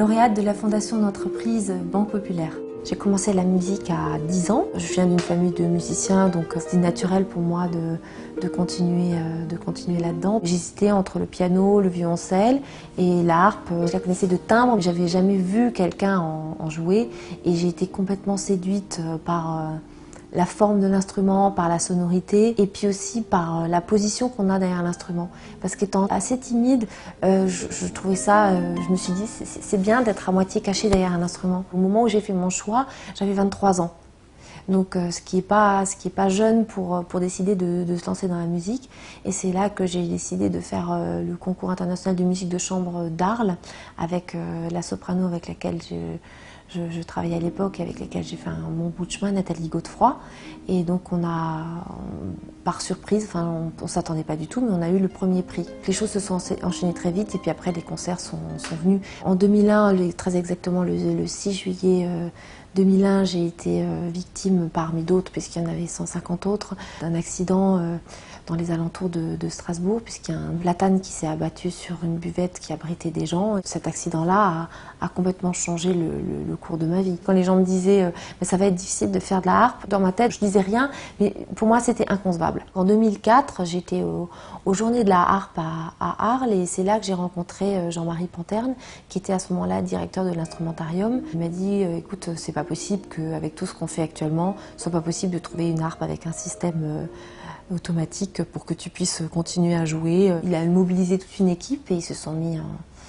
lauréate de la fondation d'entreprise Banque Populaire. J'ai commencé la musique à 10 ans. Je viens d'une famille de musiciens, donc c'était naturel pour moi de continuer là-dedans. J'hésitais entre le piano, le violoncelle et la harpe. Je la connaissais de timbre, mais j'avais jamais vu quelqu'un en jouer et j'ai été complètement séduite par la forme de l'instrument, par la sonorité et puis aussi par la position qu'on a derrière l'instrument. Parce qu'étant assez timide, je trouvais ça, je me suis dit c'est bien d'être à moitié caché derrière un instrument. Au moment où j'ai fait mon choix, j'avais 23 ans. Donc ce qui est pas jeune pour décider de se lancer dans la musique. Et c'est là que j'ai décidé de faire le concours international de musique de chambre d'Arles avec la soprano avec laquelle je travaillais à l'époque, avec laquelle j'ai fait un bon bout de chemin, Nathalie Godefroy. Et donc on a, par surprise, enfin on s'attendait pas du tout, mais on a eu le premier prix. Les choses se sont enchaînées très vite et puis après les concerts sont venus. En 2001, très exactement le 6 juillet 2001, j'ai été victime parmi d'autres, puisqu'il y en avait 150 autres, d'un accident dans les alentours de Strasbourg, puisqu'il y a un platane qui s'est abattu sur une buvette qui abritait des gens. Cet accident-là a complètement changé le cours de ma vie. Quand les gens me disaient mais ça va être difficile de faire de la harpe, dans ma tête je disais rien, mais pour moi c'était inconcevable. En 2004, j'étais aux Journées de la harpe à Arles et c'est là que j'ai rencontré Jean-Marie Panterne, qui était à ce moment-là directeur de l'instrumentarium. Il m'a dit écoute, c'est pas possible qu'avec tout ce qu'on fait actuellement, ce soit pas possible de trouver une harpe avec un système automatique pour que tu puisses continuer à jouer. Il a mobilisé toute une équipe et ils se sont mis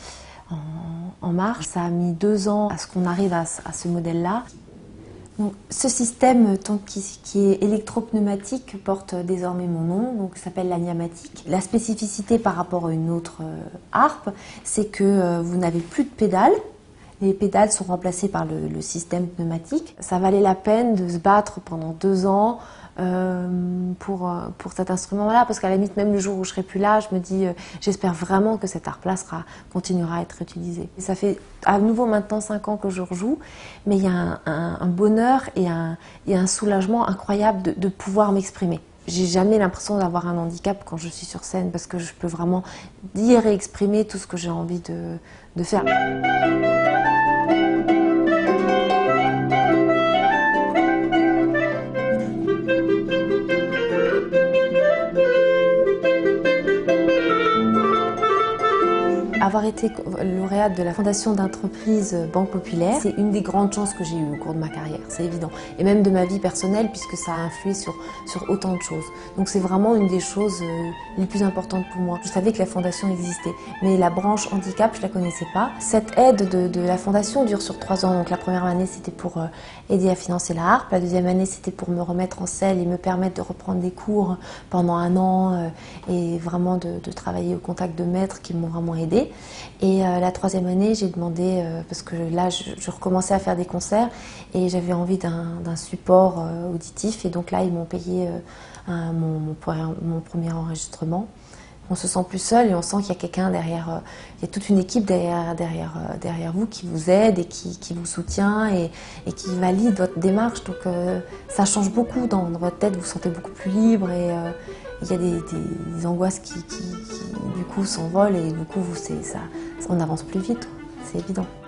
en marche. Ça a mis 2 ans à ce qu'on arrive à ce modèle-là. Donc, ce système qui est électropneumatique porte désormais mon nom, donc s'appelle la Niamatic. La spécificité par rapport à une autre harpe, c'est que vous n'avez plus de pédales. Les pédales sont remplacées par le système pneumatique. Ça valait la peine de se battre pendant 2 ans pour cet instrument-là, parce qu'à la limite, même le jour où je serai plus là, je me dis j'espère vraiment que cette harpe-là continuera à être utilisée. Et ça fait à nouveau maintenant 5 ans que je rejoue, mais il y a un bonheur et un soulagement incroyable de pouvoir m'exprimer. J'ai jamais l'impression d'avoir un handicap quand je suis sur scène, parce que je peux vraiment dire et exprimer tout ce que j'ai envie de faire. Avoir été lauréate de la fondation d'entreprise Banque Populaire, c'est une des grandes chances que j'ai eues au cours de ma carrière, c'est évident. Et même de ma vie personnelle, puisque ça a influé sur autant de choses. Donc c'est vraiment une des choses les plus importantes pour moi. Je savais que la fondation existait, mais la branche handicap, je la connaissais pas. Cette aide de la fondation dure sur 3 ans. Donc la première année, c'était pour aider à financer la harpe. La deuxième année, c'était pour me remettre en selle et me permettre de reprendre des cours pendant 1 an et vraiment de travailler au contact de maîtres qui m'ont vraiment aidée. Et la 3e année, j'ai demandé, parce que là, je recommençais à faire des concerts et j'avais envie d'un support auditif. Et donc là, ils m'ont payé mon premier enregistrement. On se sent plus seul et on sent qu'il y a quelqu'un derrière, il y a toute une équipe derrière vous qui vous aide et qui vous soutient et qui valide votre démarche. Donc ça change beaucoup dans votre tête, vous vous sentez beaucoup plus libre et il y a des angoisses qui du coup s'envolent et du coup on avance plus vite, c'est évident.